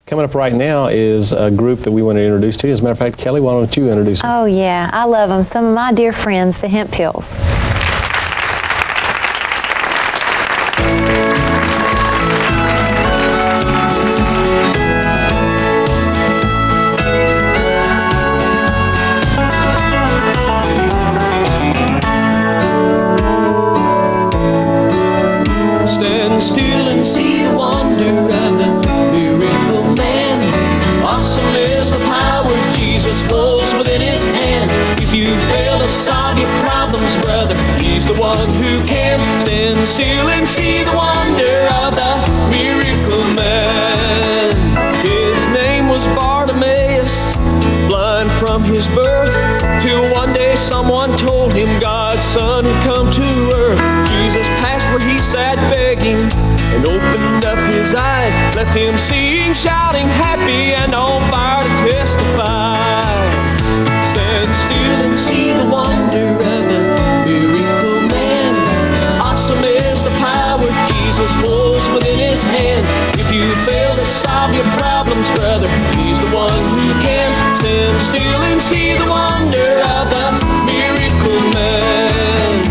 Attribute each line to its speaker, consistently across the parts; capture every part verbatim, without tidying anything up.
Speaker 1: Coming up right now is a group that we want to introduce to you. As a matter of fact, Kelly, why don't you introduce them?
Speaker 2: Oh, yeah. I love them. Some of my dear friends, the Hemphills.
Speaker 3: Stand still and see the wonder of the miracle man. Awesome is the power Jesus holds within his hands. If you fail to solve your problems, brother, he's the one who can. Stand still and see the wonder of the miracle man. His name was Bartimaeus, blind from his birth, till one day someone told him God's son had come to earth. Jesus passed where he sat begging and opened up his eyes, left him seeing, shouting, happy and on fire to testify. Stand still and see the wonder of the miracle man. Awesome is the power Jesus holds within his hands. If you fail to solve your problems, brother, he's the one who can. Stand still and see the wonder of the miracle man.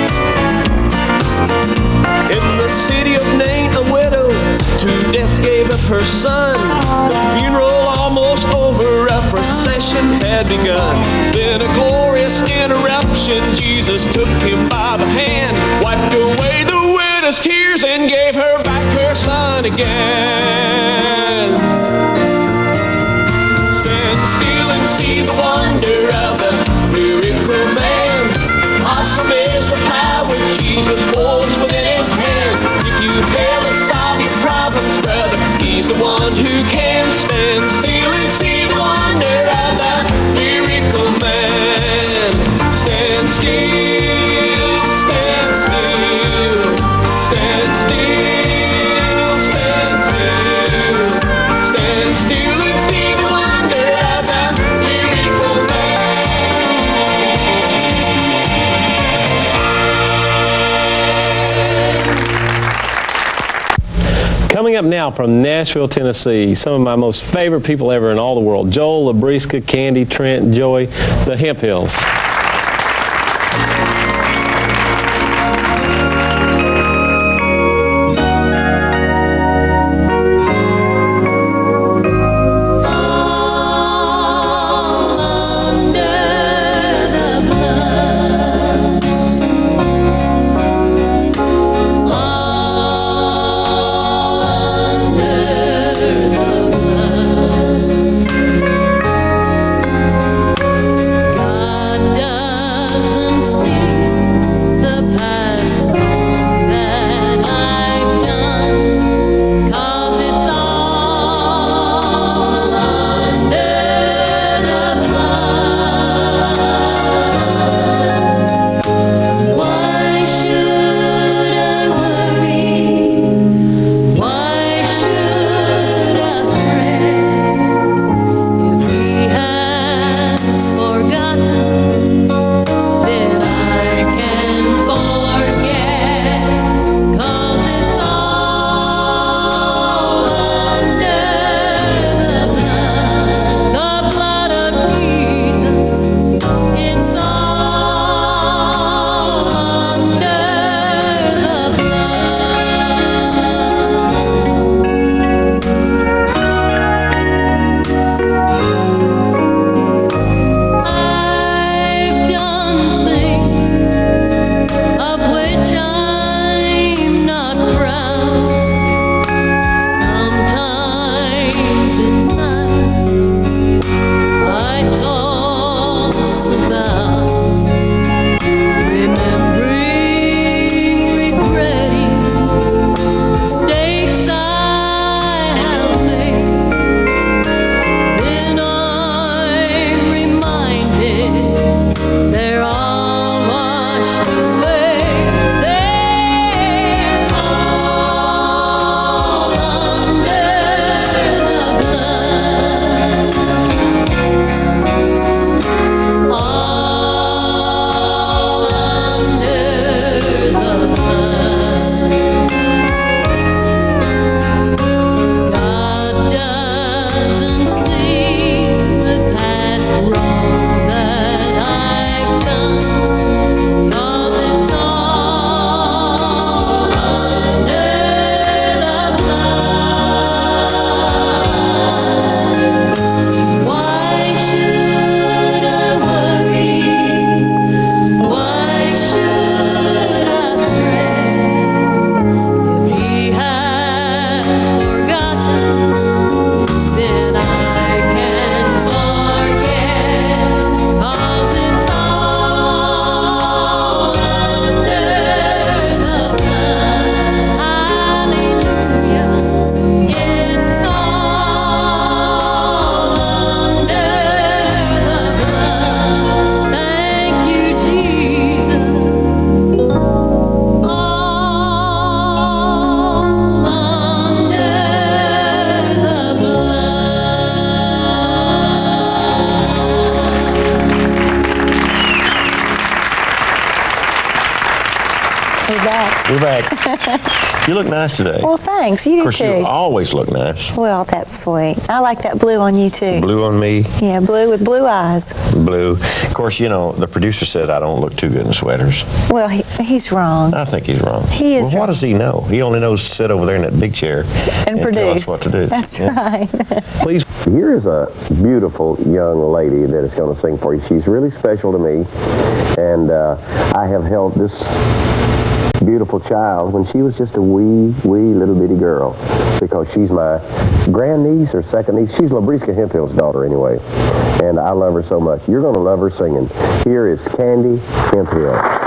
Speaker 3: In the city of Nain, a widow to death gave up her son. The funeral almost over, a procession had begun. Then a glorious interruption, Jesus took him by the hand, wiped away the widow's tears and gave her back her son again. Stand still and see the wonder of the miracle man. Awesome is the power Jesus holds within his hands. If you fail to solve your problems, brother, he's the one who can. Stand still and see the wonder of the miracle man. Stand still, stand still, stand still, stand still, stand still and see the wonder of the miracle man.
Speaker 1: Coming up now from Nashville, Tennessee, some of my most favorite people ever in all the world, Joel, Labriska, Candy, Trent, Joey, the Hemphills.
Speaker 3: God
Speaker 4: We're back. You look nice today.
Speaker 2: Well, thanks. You do
Speaker 4: Of course,
Speaker 2: too.
Speaker 4: you always look nice.
Speaker 2: Well, that's sweet. I like that blue on you too.
Speaker 4: Blue on me.
Speaker 2: Yeah, blue with blue eyes.
Speaker 4: Blue. Of course, you know, the producer said I don't look too good in sweaters.
Speaker 2: Well, he, he's wrong.
Speaker 4: I think he's wrong.
Speaker 2: He is
Speaker 4: Well, what
Speaker 2: wrong.
Speaker 4: does he know? He only knows to sit over there in that big chair
Speaker 2: And,
Speaker 4: and
Speaker 2: produce.
Speaker 4: tell us what to do.
Speaker 2: That's
Speaker 4: Yeah.
Speaker 2: right.
Speaker 1: Please.
Speaker 5: Here is a beautiful young lady that is going to sing for you. She's really special to me, and uh, I have held this beautiful child when she was just a wee, wee little bitty girl, because she's my grandniece or second niece. She's Labriska Hemphills' daughter anyway, and I love her so much. You're going to love her singing. Here is Candy Hemphills.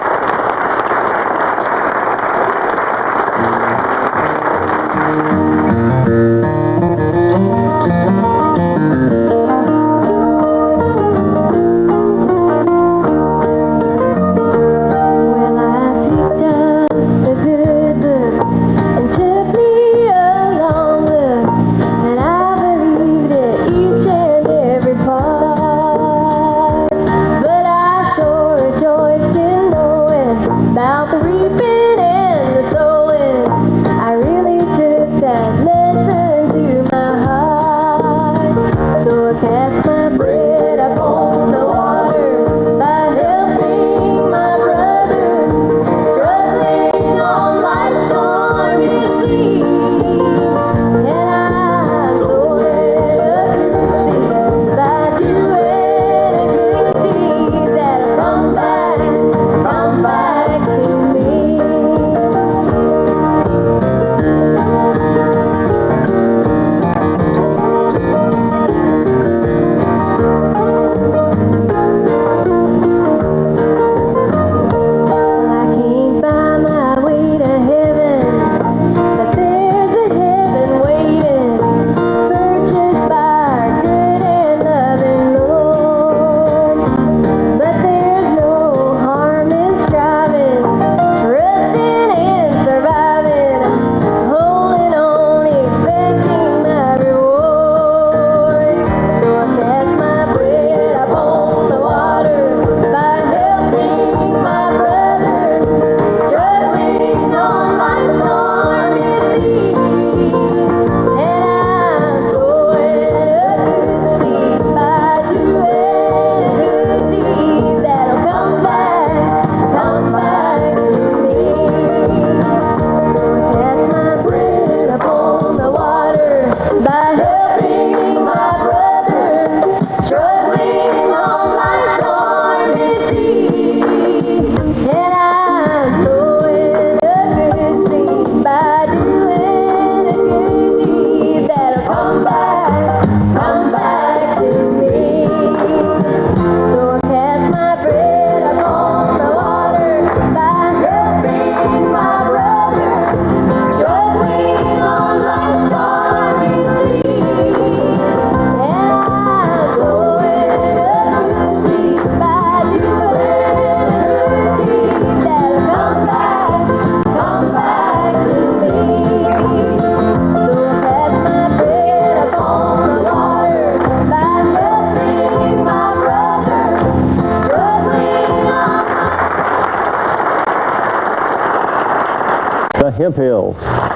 Speaker 1: The Hemphills.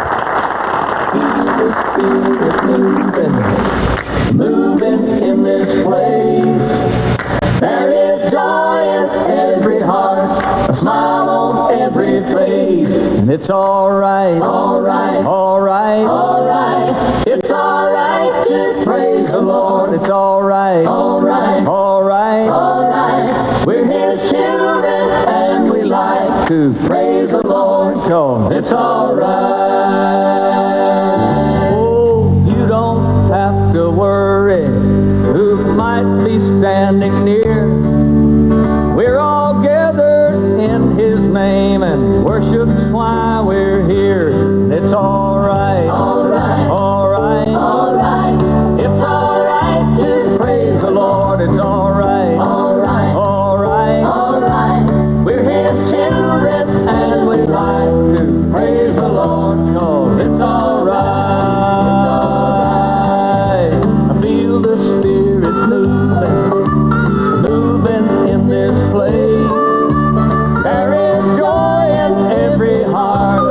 Speaker 3: Moving in this place, there is joy in every heart, a smile on every face.
Speaker 6: And it's alright,
Speaker 3: Alright,
Speaker 6: alright,
Speaker 3: alright, it's alright to praise the Lord.
Speaker 6: it's alright,
Speaker 3: Alright,
Speaker 6: alright,
Speaker 3: alright, we're His children and we like
Speaker 6: to
Speaker 3: praise the Lord.
Speaker 6: go.
Speaker 3: It's alright.
Speaker 6: Oh, you don't have to worry who might be standing near. We're all gathered in His name, and worship's why we're here. And it's alright,
Speaker 3: Alright,
Speaker 6: alright,
Speaker 3: alright, it's alright to praise the Lord.
Speaker 6: it's alright,
Speaker 3: Alright,
Speaker 6: alright,
Speaker 3: alright, we're His children and we like to praise the Lord.
Speaker 6: oh,
Speaker 3: It's alright.
Speaker 6: I feel the Spirit moving, moving in this place. There is joy in every heart,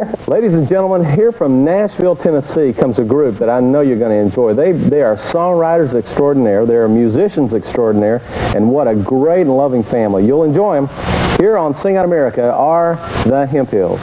Speaker 1: Ladies and gentlemen, here from Nashville, Tennessee comes a group that I know you're going to enjoy. They, they are songwriters extraordinaire, they are musicians extraordinaire, and what a great and loving family. You'll enjoy them. Here on Sing Out America are the Hemphills.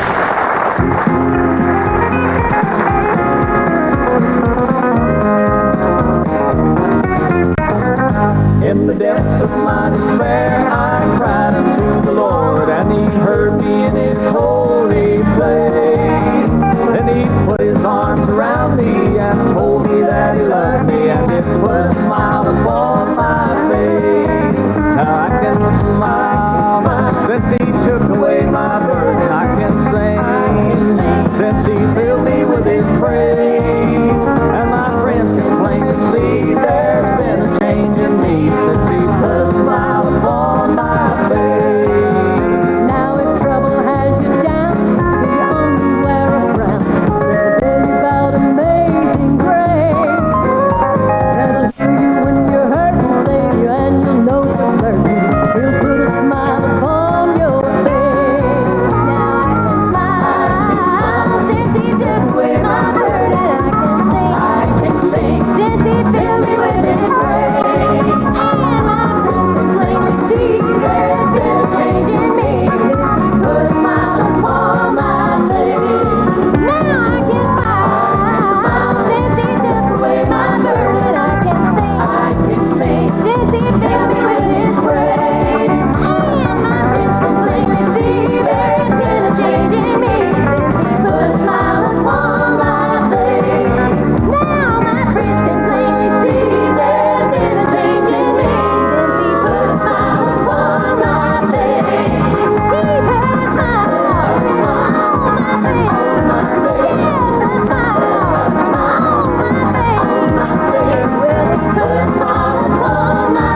Speaker 6: In the depths of my despair, I cried unto the Lord, and He heard me in His holy place. Then He put His arms around me and told me that He loved me, and it put a smile upon my face. Now I can smile since He took away my burden. I can sing since He filled me with His praise. And my friends can plainly see there's been a change in me since He put a smile upon my face.
Speaker 7: Now if trouble has you down, do you only wear a frown? Tell you about amazing grace. That'll hear you when you're hurting, Savior, and you'll know for certain He'll put a smile upon your face. Now I can smile since He took away my burden. I can sing, I can sing since He filled me with His praise. And my friends can plainly see there's been a change in me since He put a smile upon my face. Now I can smile since He took away my burden. I can sing, I can sing since He filled me with His praise. And my friends can plainly see there's been a change in me since He put a smile upon my face. Now my friends can plainly see there's been a change in me since He put a smile upon my face. He put a smile upon my face. Yes, a smile upon my face. Well, He put a smile upon my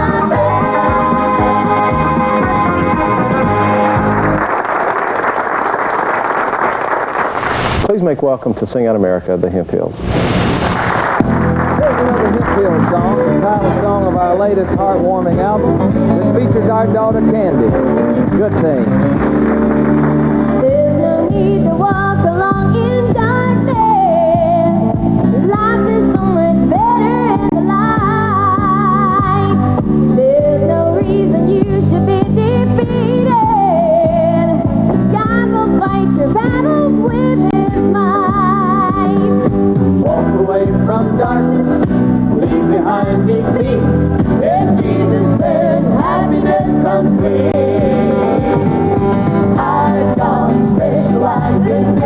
Speaker 1: Please make welcome to Sing Out America, the Hemphills.
Speaker 6: Here's another Hemphills song, the title song of our latest heartwarming album that features our daughter Candy. Good thing.
Speaker 7: There's no need to walk along in darkness. Life is so much better in the light. There's no reason you should be defeated. God will fight your battles with His might.
Speaker 6: Walk away from darkness, leave behind big feet. In Jesus there's happiness complete. Our God specializes in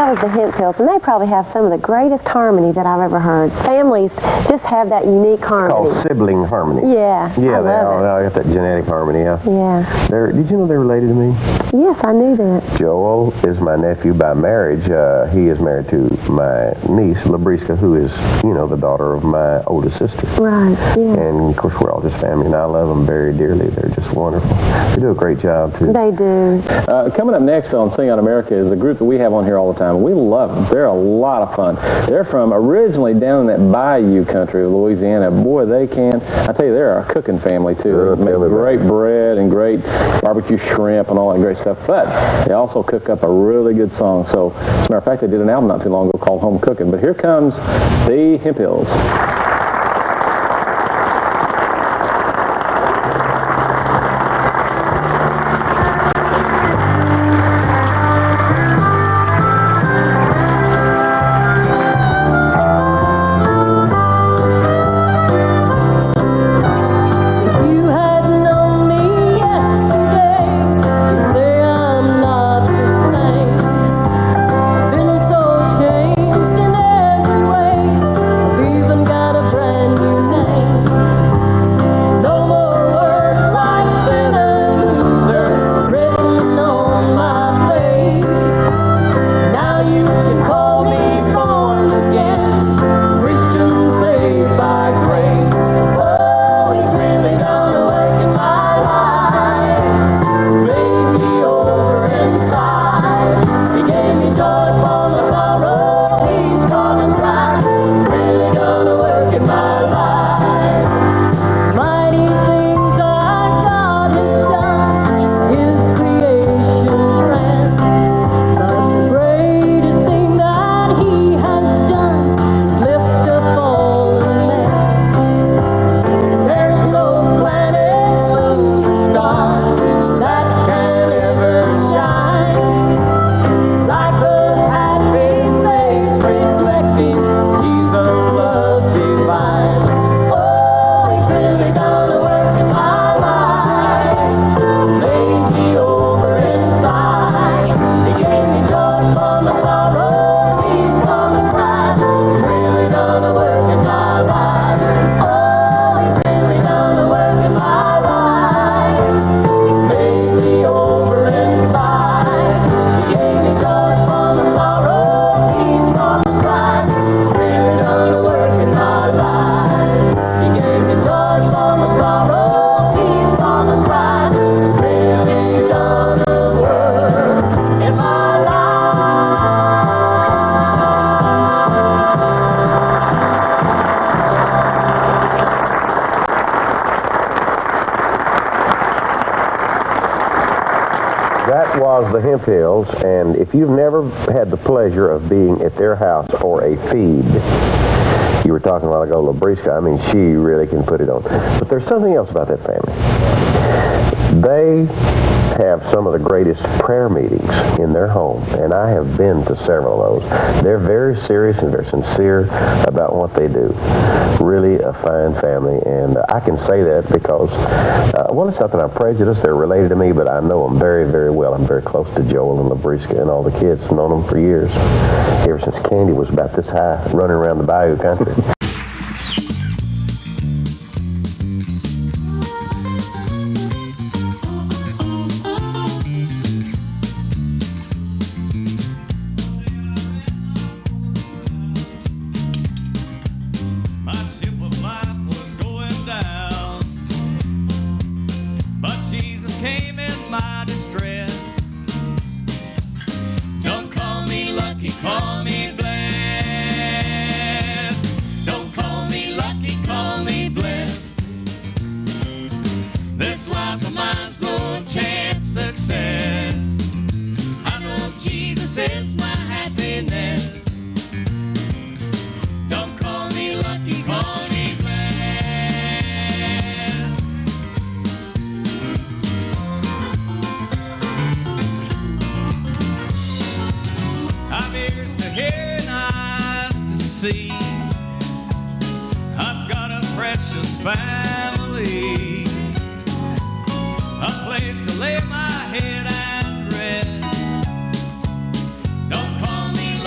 Speaker 8: that was the Hemphills, and they probably have some of the greatest harmony that I've ever heard. Families just have that unique harmony.
Speaker 5: It's called sibling harmony.
Speaker 8: Yeah,
Speaker 5: Yeah,
Speaker 8: I
Speaker 5: they
Speaker 8: love
Speaker 5: all,
Speaker 8: it.
Speaker 5: all got that genetic harmony. Yeah.
Speaker 8: Yeah.
Speaker 5: They're, did you know they're related to me?
Speaker 8: Yes, I knew that.
Speaker 5: Joel is my nephew by marriage. Uh, he is married to my niece, Labriska, who is, you know, the daughter of my oldest sister.
Speaker 8: Right, yeah.
Speaker 5: And, of course, we're all just family, and I love them very dearly. They're just wonderful. They do a great job, too.
Speaker 8: They do.
Speaker 1: Uh, coming up next on Sing Out America is a group that we have on here all the time. We love them. They're a lot of fun. They're from originally down in that bayou country of Louisiana. Boy, they can. I tell you, they're a cooking family, too. They make great bread and great barbecue shrimp and all that great stuff. But they also cook up a really good song. So, as a matter of fact, they did an album not too long ago called Home Cooking. But here comes the Hemphills.
Speaker 5: That was the Hemphills, and if you've never had the pleasure of being at their house for a feed, you were talking a while ago, Labriska, I mean, she really can put it on. But there's something else about that family. They have some of the greatest prayer meetings in their home, and I have been to several of those. They're very serious and very sincere about what they do. Really a fine family, and I can say that because, uh, well, it's not that I'm prejudiced. They're related to me, but I know them very, very well. I'm very close to Joel and Labriska and all the kids. I've known them for years, ever since Candy was about this high, running around the bayou country.
Speaker 3: Call me blessed. Don't call me lucky, call me blessed. This life of mine's no chance success. I know Jesus is my happiness. Don't call me lucky, call me blessed. I've ears to hear and eyes to see. I've got a precious family, a place to lay my head and rest. Don't call me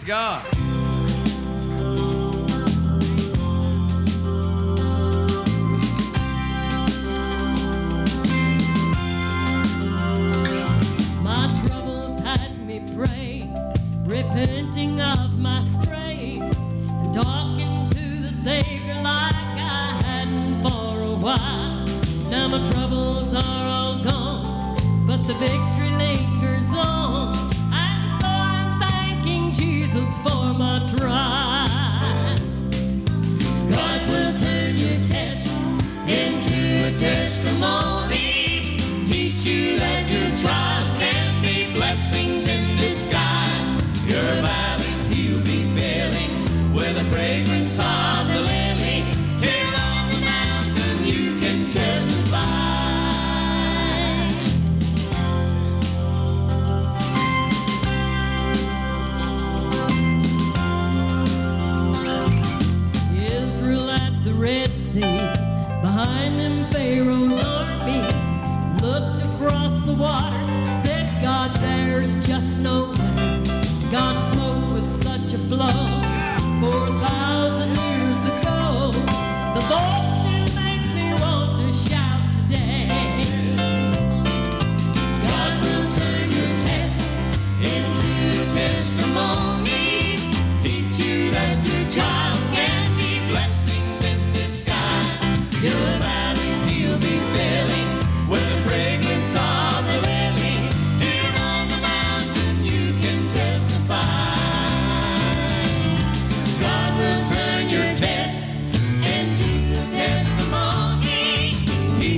Speaker 9: God.
Speaker 3: My troubles had me praying, repenting of my straying, and talking to the Savior like I hadn't for a while. Now my troubles are all gone, but the victory lingers on, and so I'm thanking Jesus for my trial. God will turn your test into a testimony, teach you that your trials can be blessings in disguise. Your valleys He'll be filling with the fragrance of the lily, till on the mountain you can testify. Israel at the Red Sea, behind them Pharaoh's army, looked across the water, said, God, there's just no way. God smote with such a blow four thousand years ago. The voice still makes me want to shout today. God will turn your test into a testimony, teach you that your trials can be blessings in disguise. Your valleys He'll be filling with the fragrance of the lily, till on the mountain you can testify. God will turn your test into a testimony,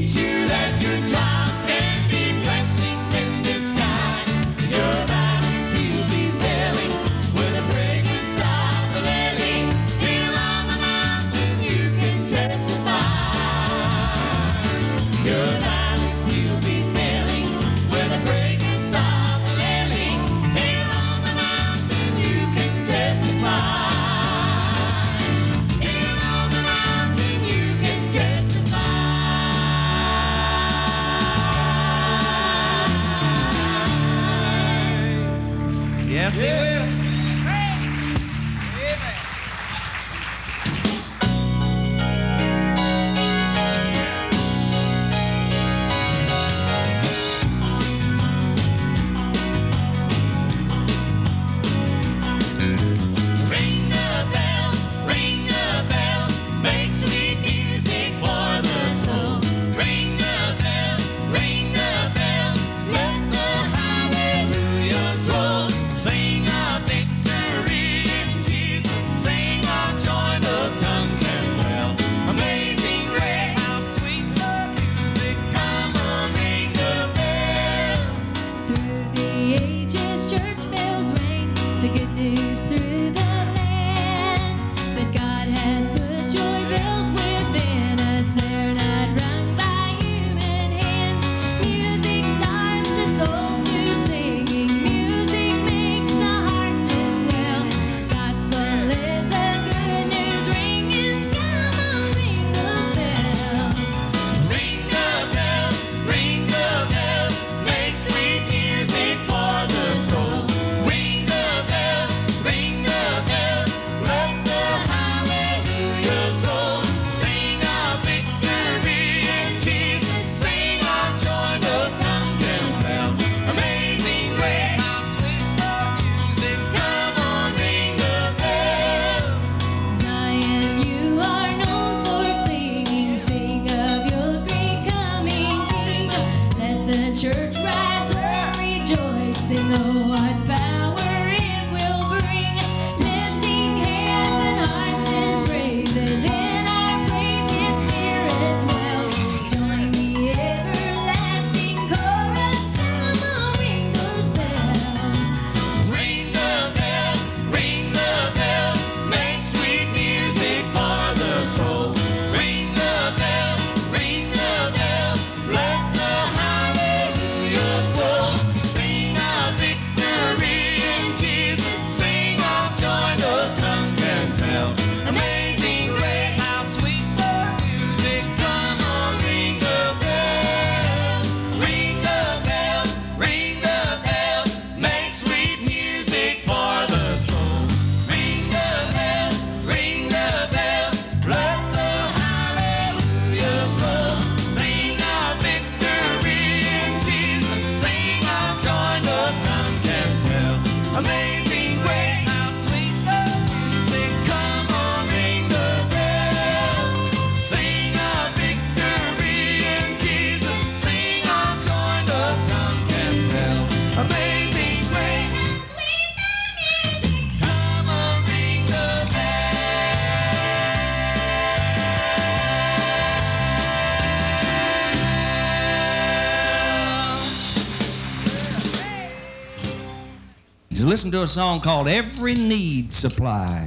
Speaker 9: listen to a song called Every Need Supplied.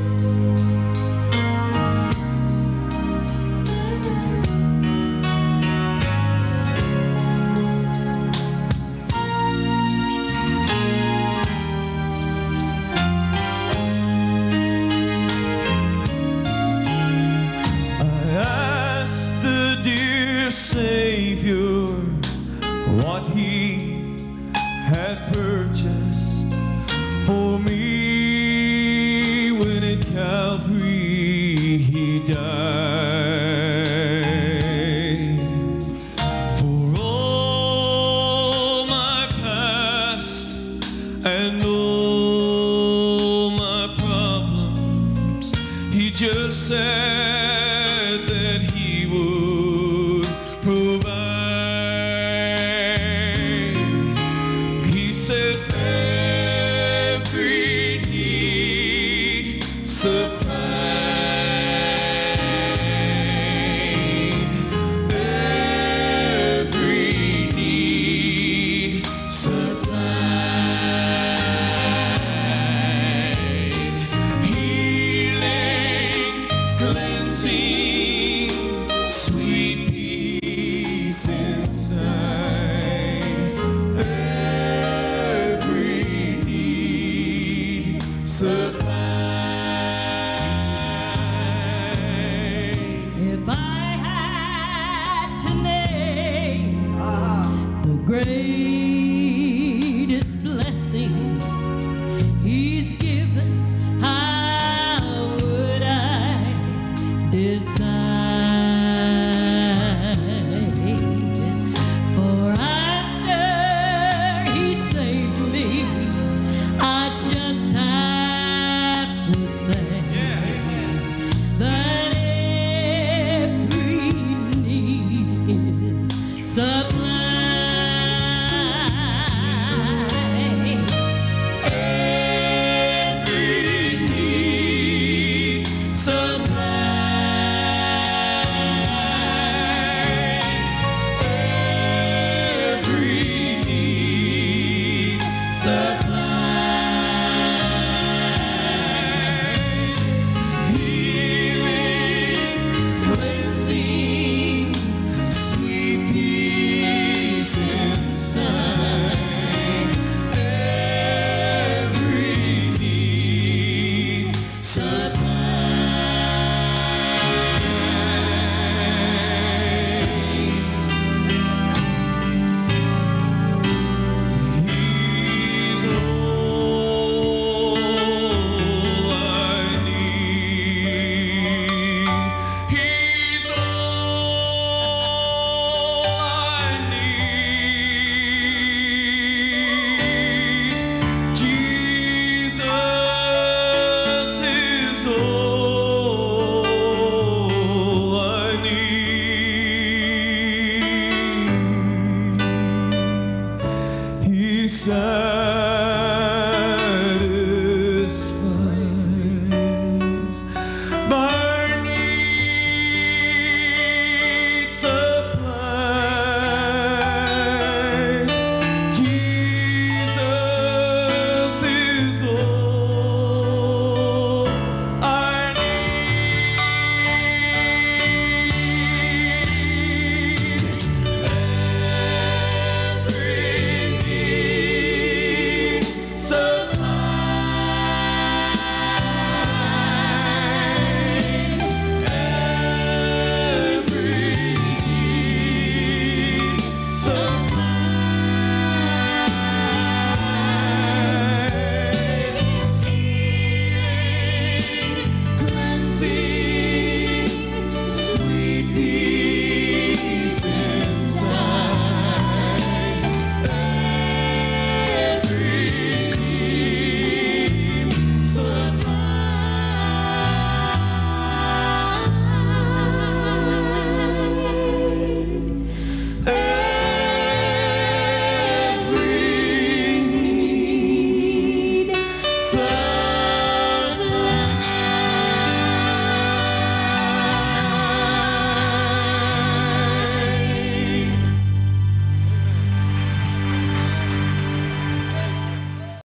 Speaker 3: Savior, what he had purchased for me when at Calvary he died. For all my past and all my problems, he just said that he would provide. He said every need supplied, every need supplied, healing, cleansing, sweet peace inside, every need supplied.
Speaker 7: If I had to name the greatest blessing he's given, how would I decide? For after he saved me, I just have to say that every need is supplied.
Speaker 3: Every need supplied, every need supplied, healing, cleansing, sweet peace inside, every need supplied.